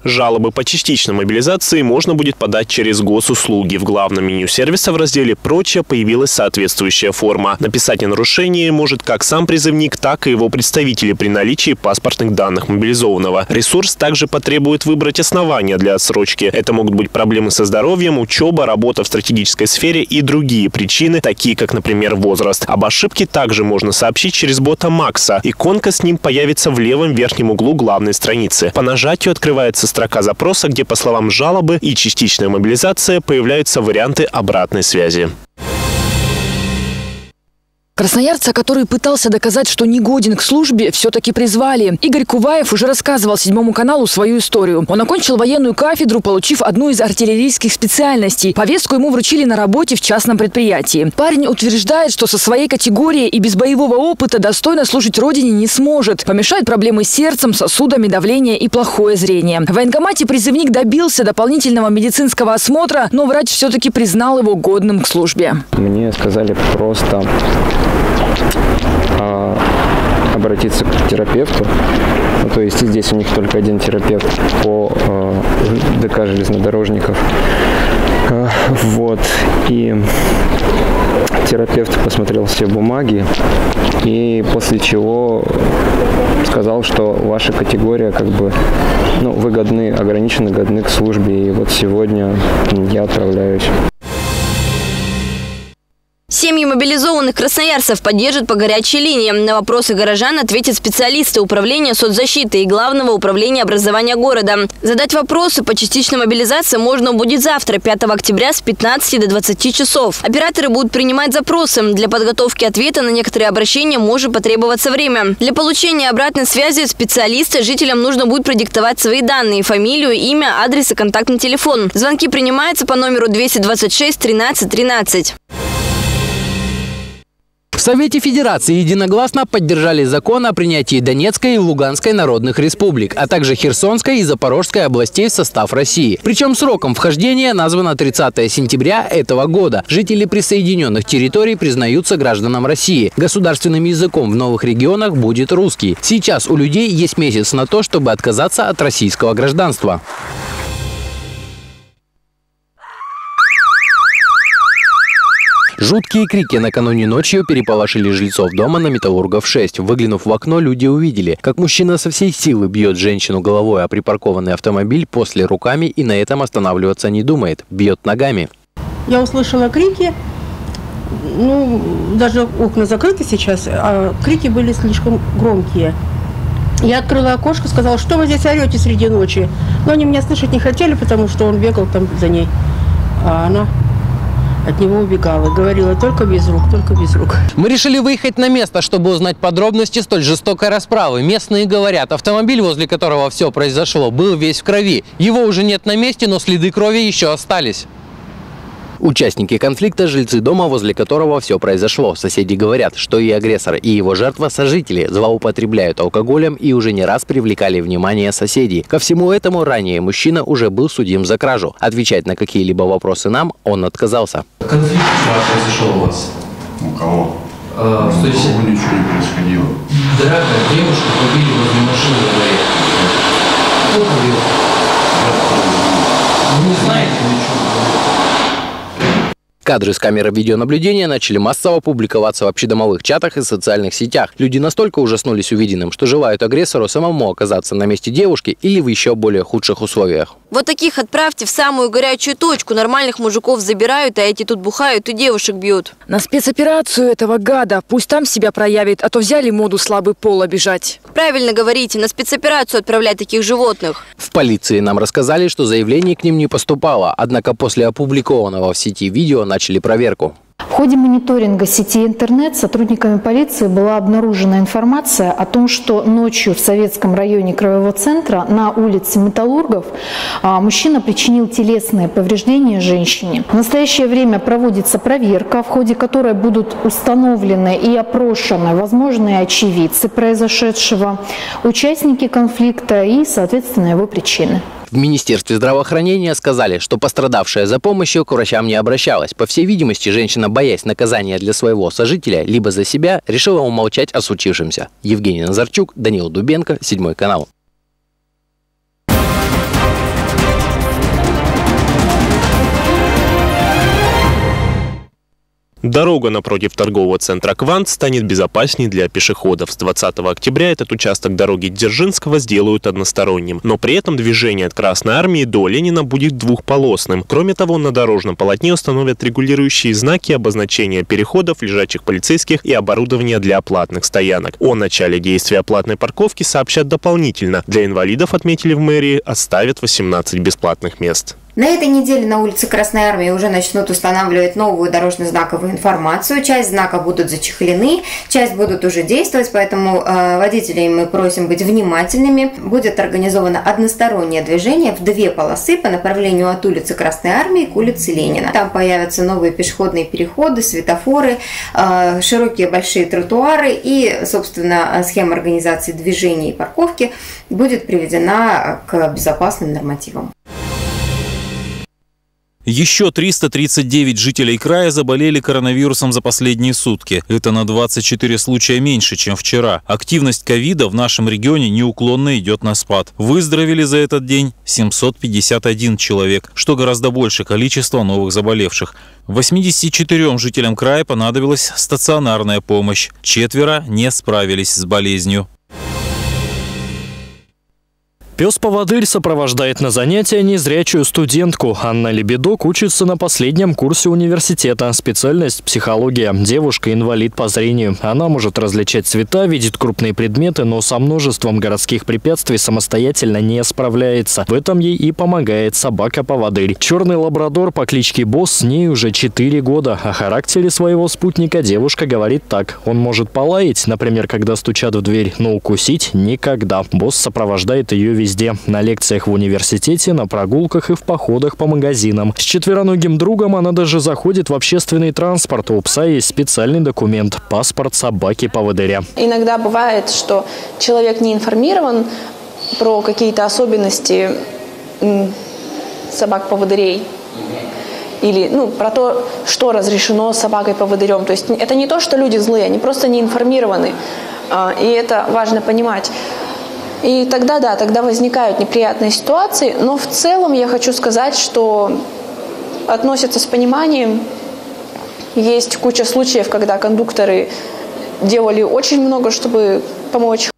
Жалобы по частичной мобилизации можно будет подать через госуслуги. В главном меню сервиса в разделе «Прочее» появилась соответствующая форма. Написать о нарушении может как сам призывник, так и его представители при наличии паспортных данных мобилизованного. Ресурс также потребует выбрать основания для отсрочки. Это могут быть проблемы со здоровьем, учеба, работа в стратегической сфере и другие причины, такие как, например, возраст. Об ошибке также можно сообщить через бота Макса. Иконка с ним появится в левом верхнем углу главной страницы. По нажатию открывается строка запроса, где, по словам жалобы и частичная мобилизация, появляются варианты обратной связи. Красноярца, который пытался доказать, что негоден к службе, все-таки призвали. Игорь Куваев уже рассказывал Седьмому каналу свою историю. Он окончил военную кафедру, получив одну из артиллерийских специальностей. Повестку ему вручили на работе в частном предприятии. Парень утверждает, что со своей категорией и без боевого опыта достойно служить родине не сможет. Помешают проблемы с сердцем, сосудами, давление и плохое зрение. В военкомате призывник добился дополнительного медицинского осмотра, но врач все-таки признал его годным к службе. Мне сказали просто обратиться к терапевту. То есть здесь у них только один терапевт по ДК железнодорожников. Вот. И терапевт посмотрел все бумаги и после чего сказал, что ваша категория вы годны, ограниченно годны к службе. И вот сегодня я отправляюсь. Семьи мобилизованных красноярцев поддержат по горячей линии. На вопросы горожан ответят специалисты Управления соцзащиты и Главного управления образования города. Задать вопросы по частичной мобилизации можно будет завтра, 5 октября, с 15 до 20 часов. Операторы будут принимать запросы. Для подготовки ответа на некоторые обращения может потребоваться время. Для получения обратной связи специалиста жителям нужно будет продиктовать свои данные: фамилию, имя, адрес и контактный телефон. Звонки принимаются по номеру 226 13 13. В Совете Федерации единогласно поддержали закон о принятии Донецкой и Луганской народных республик, а также Херсонской и Запорожской областей в состав России. Причем сроком вхождения названо 30 сентября этого года. Жители присоединенных территорий признаются гражданам России. Государственным языком в новых регионах будет русский. Сейчас у людей есть месяц на то, чтобы отказаться от российского гражданства. Жуткие крики накануне ночью переполошили жильцов дома на Металлургов 6. Выглянув в окно, люди увидели, как мужчина со всей силы бьет женщину головой о припаркованный автомобиль, после руками, и на этом останавливаться не думает. Бьет ногами. Я услышала крики. Даже окна закрыты сейчас, а крики были слишком громкие. Я открыла окошко, сказала, что вы здесь орете среди ночи. Но они меня слышать не хотели, потому что он бегал там за ней. А она от него убегала. Говорила, только без рук, только без рук. Мы решили выехать на место, чтобы узнать подробности столь жестокой расправы. Местные говорят, автомобиль, возле которого все произошло, был весь в крови. Его уже нет на месте, но следы крови еще остались. Участники конфликта – жильцы дома, возле которого все произошло. Соседи говорят, что и агрессор, и его жертва – сожители, злоупотребляют алкоголем и уже не раз привлекали внимание соседей. Ко всему этому ранее мужчина уже был судим за кражу. Отвечать на какие-либо вопросы нам он отказался. Конфликт вчера произошел у вас? У кого? Ничего не происходило. Дорогая девушка побили возле машины во дворе. Кто побил? Вы не знаете ничего? Кадры с камеры видеонаблюдения начали массово публиковаться в общедомовых чатах и социальных сетях. Люди настолько ужаснулись увиденным, что желают агрессору самому оказаться на месте девушки или в еще более худших условиях. Вот таких отправьте в самую горячую точку. Нормальных мужиков забирают, а эти тут бухают и девушек бьют. На спецоперацию этого гада. Пусть там себя проявит, а то взяли моду слабый пол обижать. Правильно говорите, на спецоперацию отправлять таких животных. В полиции нам рассказали, что заявлений к ним не поступало. Однако после опубликованного в сети видео начали проверку. В ходе мониторинга сети интернет сотрудниками полиции была обнаружена информация о том, что ночью в Советском районе Краевого центра на улице Металлургов мужчина причинил телесные повреждения женщине. В настоящее время проводится проверка, в ходе которой будут установлены и опрошены возможные очевидцы произошедшего, участники конфликта и, соответственно, его причины. В Министерстве здравоохранения сказали, что пострадавшая за помощью к врачам не обращалась. По всей видимости, женщина, боясь наказания для своего сожителя, либо за себя, решила умолчать о случившемся. Евгений Назарчук, Данил Дубенко, 7 канал. Дорога напротив торгового центра «Квант» станет безопаснее для пешеходов. С 20 октября этот участок дороги Дзержинского сделают односторонним. Но при этом движение от Красной Армии до Ленина будет двухполосным. Кроме того, на дорожном полотне установят регулирующие знаки, обозначения переходов, лежачих полицейских и оборудования для платных стоянок. О начале действия платной парковки сообщат дополнительно. Для инвалидов, отметили в мэрии, оставят 18 бесплатных мест. На этой неделе на улице Красной Армии уже начнут устанавливать новую дорожно-знаковую информацию. Часть знаков будут зачехлены, часть будут уже действовать, поэтому водителей мы просим быть внимательными. Будет организовано одностороннее движение в 2 полосы по направлению от улицы Красной Армии к улице Ленина. Там появятся новые пешеходные переходы, светофоры, широкие большие тротуары и, собственно, схема организации движения и парковки будет приведена к безопасным нормативам. Еще 339 жителей края заболели коронавирусом за последние сутки. Это на 24 случая меньше, чем вчера. Активность ковида в нашем регионе неуклонно идет на спад. Выздоровели за этот день 751 человек, что гораздо больше количества новых заболевших. 84 жителям края понадобилась стационарная помощь. 4 не справились с болезнью. Пес-поводырь сопровождает на занятия незрячую студентку. Анна Лебедок учится на последнем курсе университета. Специальность – психология. Девушка – инвалид по зрению. Она может различать цвета, видит крупные предметы, но со множеством городских препятствий самостоятельно не справляется. В этом ей и помогает собака-поводырь. Черный лабрадор по кличке Босс с ней уже 4 года. О характере своего спутника девушка говорит так. Он может полаять, например, когда стучат в дверь, но укусить – никогда. Босс сопровождает ее везде. На лекциях в университете, на прогулках и в походах по магазинам. С четвероногим другом она даже заходит в общественный транспорт. У пса есть специальный документ – паспорт собаки-поводыря. Иногда бывает, что человек не информирован про какие-то особенности собак-поводырей. Или про то, что разрешено собакой-поводырем. То есть это не то, что люди злые, они просто не информированы. И это важно понимать. И тогда возникают неприятные ситуации, но в целом я хочу сказать, что относятся с пониманием. Есть куча случаев, когда кондукторы делали очень много, чтобы помочь